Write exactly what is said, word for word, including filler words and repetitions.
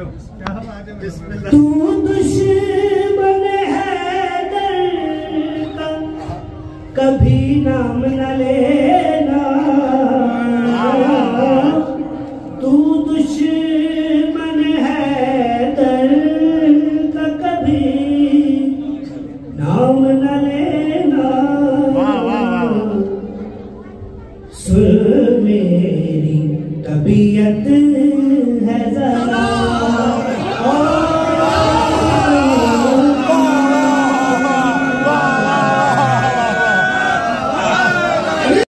तू दुश्मन है दर का कभी नाम न लेना, तू दुश्मन है दर का कभी नाम न